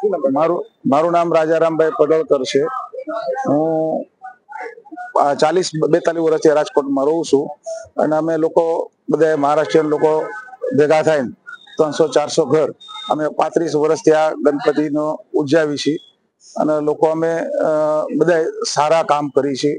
મારું નામ રાજારામભાઈ પડળકર છે। હું 40-42 વર્ષથી રાજકોટમાં રહું છું અને અમે લોકો બધા મહારાષ્ટ્રીયન લોકો ભેગા થઈને 300-400 ઘર અમે 35 વર્ષથી આ ગણપતિનો ઉજવી છે અને લોકો અમે બધા સારા કામ કરી છે।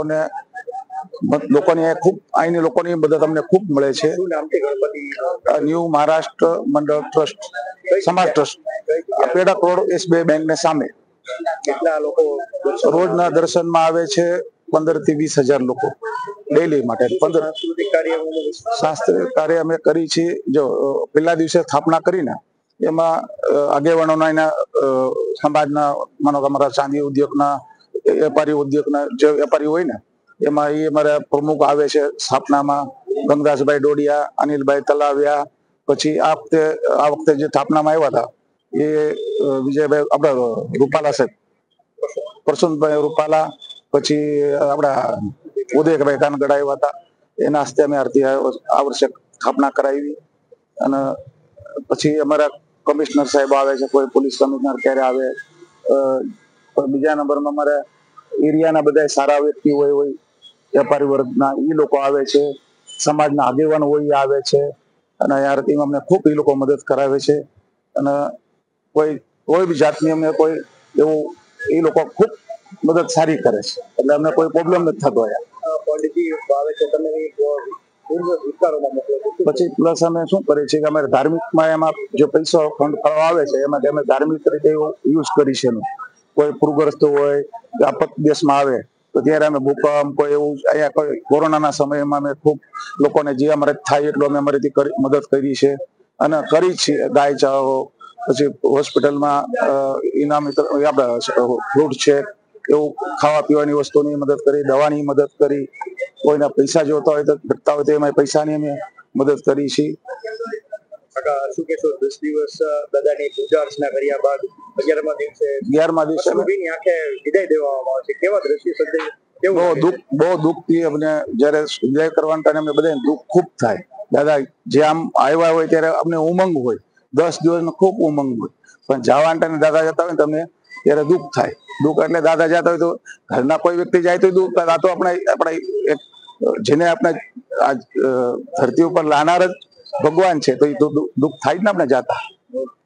લોકોની ખૂબ અહીંની લોકોની મદદ અમને ખૂબ મળે છે। ન્યૂ મહારાષ્ટ્ર મંડળ ટ્રસ્ટ સમાજ ટ્રસ્ટ પેડા કરોડ SBI બેંક ને સામે। કેટલા લોકો રોજના દર્શનમાં આવે છે? 15 થી 20 હજાર લોકો ડેલી માટે। સાંસ્કૃતિક કાર્ય અમે કરી છે। જો પહેલા દિવસે સ્થાપના કરીને એમાં આગેવાનોના એના સમાજના માનો કે અમારા ચાંદી ઉદ્યોગના ઉદ્યોગના જે વેપારી હોય ને એમાં એ અમારા પ્રમુખ આવે છે સ્થાપનામાં। ગંગદાસભાઈ ડોડિયા, અનિલભાઈ તલાવિયા, પછી આ વખતે જે સ્થાપનામાં આવ્યા હતા એ વિજયભાઈ આપણા રૂપાલા સાહેબ, પ્રસન્નભાઈ રૂપાલા, પછી આપણા ઉદયભાઈ કાનગડા આવ્યા હતા। એના હસ્તે અમે આ વર્ષે સ્થાપના કરાવી। અને પછી અમારા કમિશનર સાહેબ આવે છે, કોઈ પોલીસ કમિશનર ક્યારે આવે। બીજા નંબરમાં અમારા એરિયાના બધા સારા વ્યક્તિ હોય વેપારી વર્ગના એ લોકો આવે છે, સમાજના આગેવાન હોય એ આવે છે અને આ આરતીમાં અમને ખૂબ એ લોકો મદદ કરાવે છે અને કોઈ બી જાતની અમને કોઈ એવું એ લોકો ખૂબ મદદ સારી કરે છે, એટલે અમને કોઈ પ્રોબ્લેમ નથી થતો। પછી પ્લસ અમે શું કરીએ છીએ કે અમે ધાર્મિકમાં એમાં જે પૈસો ફંડ કરવા આવે છે એમાં અમે ધાર્મિક રીતે યુઝ કરી છે। કોઈ પૂરગ્રસ્ત હોય આપત્તિ દેશમાં આવે તો ત્યારે અમે ભૂકંપ કોઈ એવું અહીંયા કોઈ કોરોનાના સમયમાં અમે ખૂબ લોકોને જે અમારે થાય એટલું અમે અમારીથી મદદ કરી છે અને કરી છીએ। ગાય ચારો, પછી હોસ્પિટલમાં ઇનામ આપણે ફ્રૂટ છે એવું ખાવા પીવાની વસ્તુની મદદ કરી, દવાની મદદ કરી, કોઈના પૈસા જોતા હોય તો ઘટતા હોય તો એમાં પૈસાની અમે મદદ કરી છે। શું કહેશો? 10 દિવસ દાદાની પૂજા અર્ચના કર્યા બાદ 11મા દિવસે આંખે વિદાય દેવામાં આવે છે, કેવા દ્રશ્ય સર્જાય? બહુ દુઃખથી અમને જયારે વિદાય કરવાના ટાઈમે અમને બધાને દુઃખ ખૂબ થાય। દાદા જે આમ આવ્યા હોય ત્યારે અમને ઉમંગ હોય, 10 દિવસનો ખૂબ ઉમંગ હોય, પણ જવાના ટાઈમે દાદા જતા હોય ને તમને ત્યારે દુઃખ થાય। દુઃખ એટલે દાદા જતા હોય તો ઘરના કોઈ વ્યક્તિ જાય તો દુઃખ થાય। આ તો આપણે જેને આપણે આ ધરતી ઉપર લાનાર જ ભગવાન છે તો એ દુઃખ થાય જ ને આપણે જાતા।